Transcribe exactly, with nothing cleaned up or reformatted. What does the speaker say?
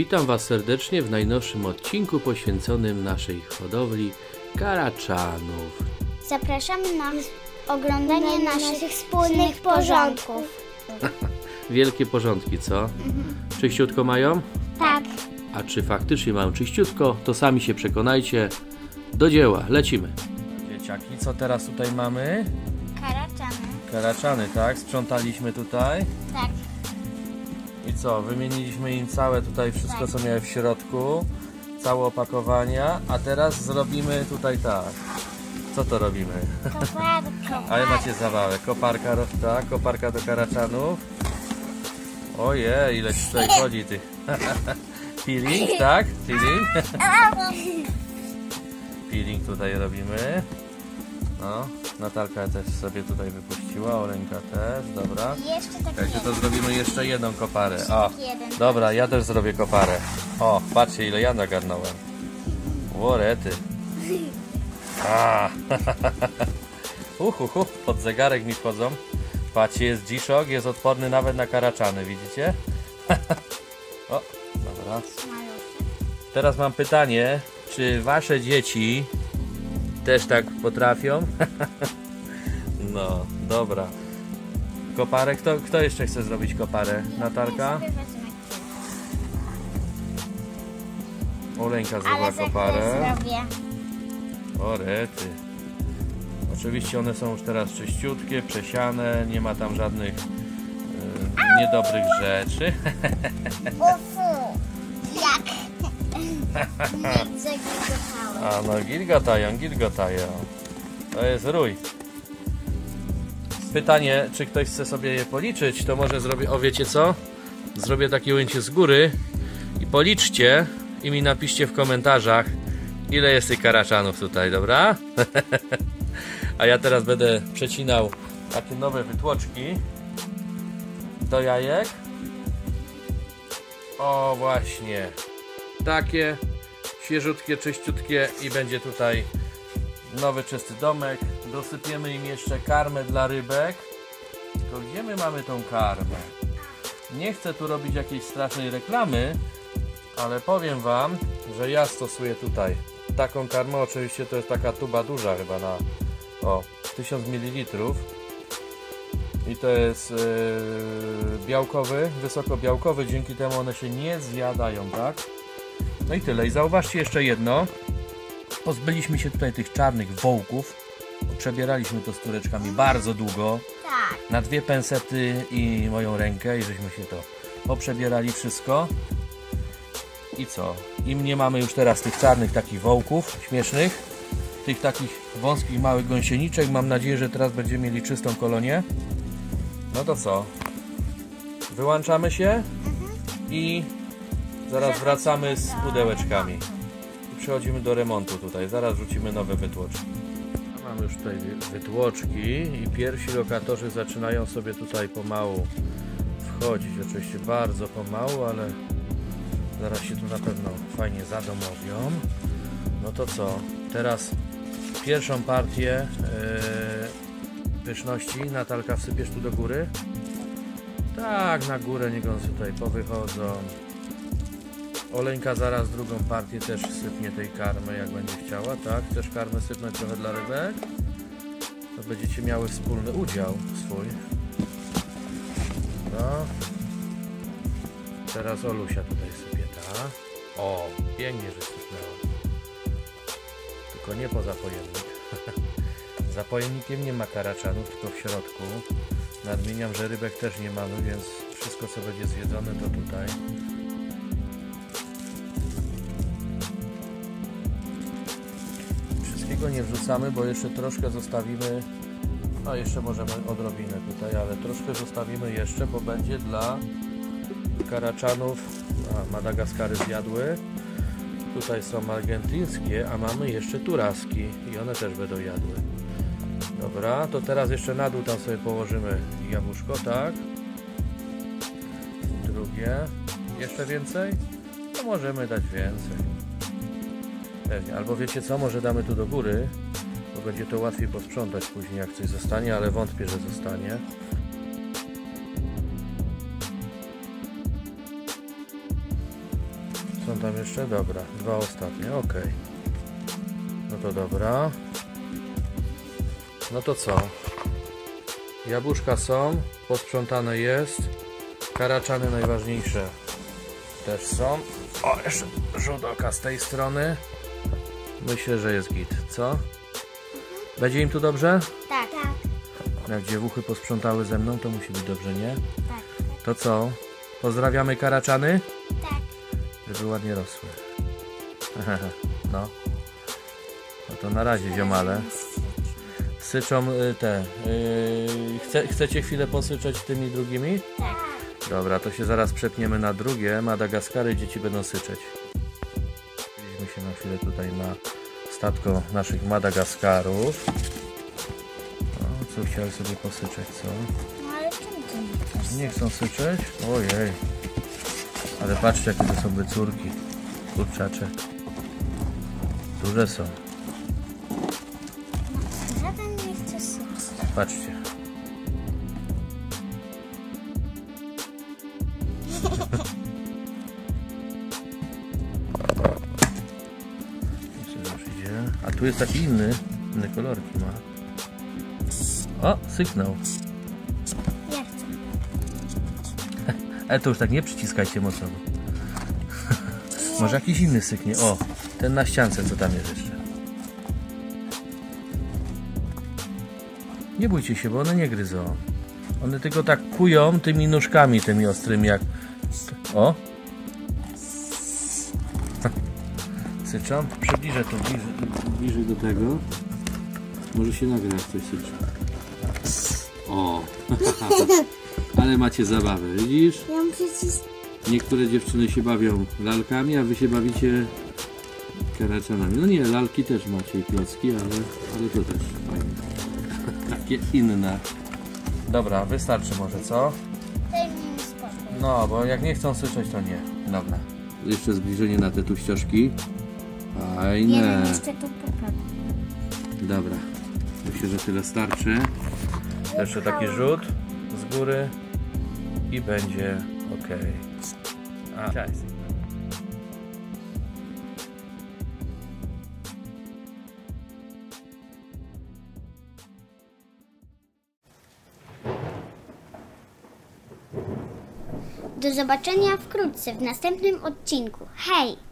Witam Was serdecznie w najnowszym odcinku poświęconym naszej hodowli karaczanów. Zapraszamy na oglądanie na naszych wspólnych porządków. Wielkie porządki, co? Mhm. Czyściutko mają? Tak. A czy faktycznie mają czyściutko, to sami się przekonajcie. Do dzieła, lecimy. Dzieciaki, co teraz tutaj mamy? Karaczany. Karaczany, tak? Sprzątaliśmy tutaj. Tak. I co? Wymieniliśmy im całe tutaj wszystko, tak. co miały w środku. Całe opakowania. A teraz zrobimy tutaj tak. Co to robimy? Koparka. Ale macie zabawę. Koparka, tak? Koparka do karaczanów. Ojej, ile ci tutaj chodzi tych. Peeling, tak? Peeling. Peeling tutaj robimy. No, Natalka też sobie tutaj wypuściła, Olenka też, dobra. Jeszcze tak. Także to zrobimy jeszcze jedną koparę. O, jeden. dobra, ja też zrobię koparę. O, patrzcie, ile ja nagarnąłem. Łorety. A. Uhuhu, pod zegarek mi wchodzą. Patrzcie, jest dziszok, jest odporny nawet na karaczany, widzicie? O, dobra. Teraz mam pytanie, czy wasze dzieci też tak potrafią? No, dobra. Koparę, kto, kto jeszcze chce zrobić koparę? Natalka? Olenka zrobiła koparę. O rety. Oczywiście one są już teraz czyściutkie, przesiane, nie ma tam żadnych e, niedobrych rzeczy. Ufu, jak A no, gilgotają, gilgotają. To jest rój. Pytanie, czy ktoś chce sobie je policzyć, to może zrobię, o wiecie co? Zrobię takie ujęcie z góry i policzcie i mi napiszcie w komentarzach, ile jest tych karaczanów tutaj, dobra? A ja teraz będę przecinał takie nowe wytłoczki do jajek. O właśnie, takie świeżutkie, czyściutkie i będzie tutaj nowy, czysty domek. Dosypiemy im jeszcze karmę dla rybek. Tylko gdzie my mamy tą karmę? Nie chcę tu robić jakiejś strasznej reklamy, ale powiem wam, że ja stosuję tutaj taką karmę. Oczywiście to jest taka tuba duża chyba na o, tysiąc mililitrów. I to jest yy, białkowy, wysokobiałkowy, dzięki temu one się nie zjadają, tak? No i tyle. I zauważcie jeszcze jedno. Pozbyliśmy się tutaj tych czarnych wołków. Przebieraliśmy to z tureczkami bardzo długo. Tak. Na dwie pensety i moją rękę i żeśmy się to poprzebierali wszystko. I co? I nie mamy już teraz tych czarnych takich wołków śmiesznych. Tych takich wąskich małych gąsieniczek. Mam nadzieję, że teraz będziemy mieli czystą kolonię. No to co? Wyłączamy się mhm. i zaraz wracamy z pudełeczkami. I przechodzimy do remontu tutaj. Zaraz rzucimy nowe wytłoczki. Mamy już tutaj wytłoczki i pierwsi lokatorzy zaczynają sobie tutaj pomału wchodzić. Oczywiście bardzo pomału, ale zaraz się tu na pewno fajnie zadomowią. No to co? Teraz pierwszą partię yy, pyszności. Natalka, wsypiesz tu do góry? Tak, na górę niech one tutaj powychodzą. Oleńka zaraz drugą partię też sypnie tej karmy, jak będzie chciała, tak? Chcesz karmę sypnąć trochę dla rybek? To będziecie miały wspólny udział swój. No. Teraz Olusia tutaj sypie, tak? O, pięknie, że sypnęła. Tylko nie poza pojemnik. Za pojemnikiem nie ma karaczanów, tylko w środku. Nadmieniam, że rybek też nie mamy, więc wszystko, co będzie zjedzone, to tutaj. Wszystkiego nie wrzucamy, bo jeszcze troszkę zostawimy. No jeszcze możemy odrobinę tutaj, ale troszkę zostawimy jeszcze, bo będzie dla karaczanów. A, Madagaskary zjadły. Tutaj są argentyńskie, a mamy jeszcze turaski i one też będą jadły. Dobra, to teraz jeszcze na dół tam sobie położymy jabłuszko, tak? Drugie. Jeszcze więcej? To możemy dać więcej. Pewnie. Albo wiecie co, może damy tu do góry, bo będzie to łatwiej posprzątać później, jak coś zostanie, ale wątpię, że zostanie. Są tam jeszcze? Dobra, dwa ostatnie, ok. No to dobra. No to co? Jabłuszka są, posprzątane jest. Karaczany najważniejsze też są. O, jeszcze rzut oka z tej strony. Myślę, że jest git, co? Będzie im tu dobrze? Tak. Tak. Jak dziewuchy posprzątały ze mną, to musi być dobrze, nie? Tak. To co? Pozdrawiamy karaczany? Tak. Żeby ładnie rosły. No. No to na razie, ziomale. Syczą te. Yy, chce, chcecie chwilę posyczeć tymi drugimi? Tak. Dobra, to się zaraz przepniemy na drugie Madagaskary, dzieci będą syczeć. Byliśmy się na chwilę tutaj na statko naszych Madagaskarów. O, co chciały sobie posyczeć, co? No ale czemu to nie chcesz? Nie chcą syczeć? Ojej. Ale patrzcie, jakie to są bycórki. Kurczacze. Duże są. Żaden nie chce syć. Patrzcie. Już idzie. A tu jest taki inny, inne kolorki ma. O, syknął. Ja chcę. Ale to już tak nie przyciskajcie mocno. Może jakiś inny syknie. O, ten na ściance, co tam jest jeszcze. Nie bójcie się, bo one nie gryzą. One tylko tak kują tymi nóżkami, tymi ostrymi jak... O! Syczą? Przybliżę to bliżej, bliżej do tego. Może się nagra, jak coś syczy. O! Ale macie zabawę, widzisz? Ja mam przecież... Niektóre dziewczyny się bawią lalkami, a wy się bawicie karaczanami. No nie, lalki też macie i klocki, ale, ale to też fajne. Takie inne. Dobra, wystarczy może, co? Daj mi spokój. No, bo jak nie chcą syczeć, to nie. Dobra. Jeszcze zbliżenie na te tuścioszki. Fajne. Jeden jeszcze tu popadł. Dobra. Myślę, że tyle starczy. Jeszcze taki rzut z góry i będzie ok. A, cześć. Do zobaczenia wkrótce w następnym odcinku. Hej!